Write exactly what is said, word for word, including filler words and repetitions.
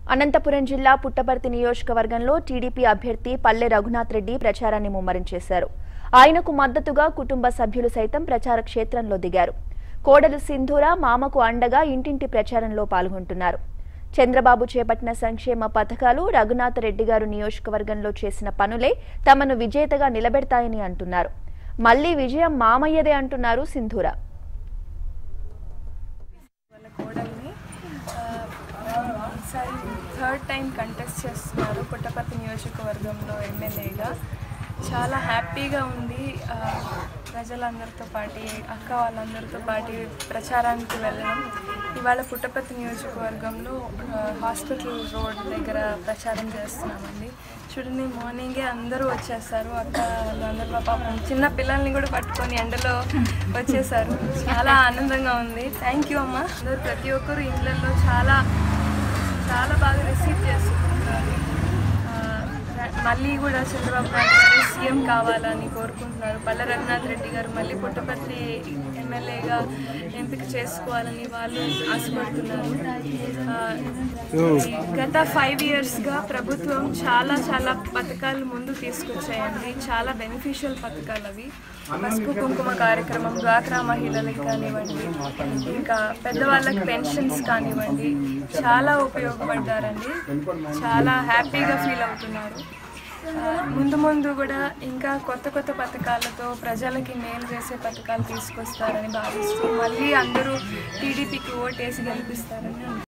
అనంతపురం జిల్లా పుట్టపర్తి నియోజకవర్గంలో టీడీపీ అభ్యర్థి పల్లె రఘునాథ్ రెడ్డి ప్రచారాన్ని ముమ్మరం చేశారు. ఆయనకు మద్దతుగా కుటుంబ సభ్యులు సైతం ప్రచార క్షేత్రంలో దిగారు. కోడలు సింధూర మామకు అండగా ఇంటింటి ప్రచారంలో పాల్గొంటున్నారు. చంద్రబాబు చేపట్టిన సంక్షేమ పథకాలు రఘునాథ్ రెడ్డి గారు నియోజకవర్గంలో చేసిన పనులే తమను విజేతగా నిలబెడతాయని అంటున్నారు. మళ్లీ విజయం మామయ్యదే అంటున్నారు సింధూర. ఈసారి థర్డ్ టైం కంటెస్ట్ చేస్తున్నారు పుట్టపర్తి నియోజకవర్గంలో ఎమ్మెల్యేగా. చాలా హ్యాపీగా ఉంది. ప్రజలందరితో పాటు అక్క వాళ్ళందరితో పాటు ప్రచారానికి వెళ్ళడం. ఇవాళ పుట్టపర్తి నియోజకవర్గంలో హాస్పిటల్ రోడ్ దగ్గర ప్రచారం చేస్తున్నామండి. చూడండి, మార్నింగే అందరూ వచ్చేస్తారు. అక్క వాళ్ళందరూ పాపం చిన్న పిల్లల్ని కూడా పట్టుకొని ఎండలో వచ్చేసారు. చాలా ఆనందంగా ఉంది. థ్యాంక్ యూ అమ్మ. అందరూ ప్రతి ఒక్కరు ఇళ్ళల్లో చాలా చాలా బాగా రిసీవ్ చేసుకుంటున్నారు. మళ్ళీ కూడా చంద్రబాబు నాయుడు గారు సీఎం కావాలని కోరుకుంటున్నారు. పల్లె రఘునాథ్ రెడ్డి గారు మళ్ళీ పుట్టపర్తి ఎమ్మెల్యేగా ఎంపిక చేసుకోవాలని వాళ్ళు ఆశపడుతున్నారు. గత ఫైవ్ ఇయర్స్గా ప్రభుత్వం చాలా చాలా పథకాలు ముందు తీసుకొచ్చాయండి. చాలా బెనిఫిషియల్ పథకాలు అవి. పసుపు కుంకుమ కార్యక్రమం, డ్వాక్రా మహిళలకు కానివ్వండి, ఇంకా పెద్దవాళ్ళకి పెన్షన్స్ కానివ్వండి, చాలా ఉపయోగపడ్డారండి. చాలా హ్యాపీగా ఫీల్ అవుతున్నారు. ముందు ముందు కూడా ఇంకా కొత్త కొత్త పథకాలతో ప్రజలకి మేలు చేసే పథకాలు తీసుకొస్తారని భావిస్తూ మళ్ళీ అందరూ టీడీపీకి ఓటేసి గెలిపిస్తారని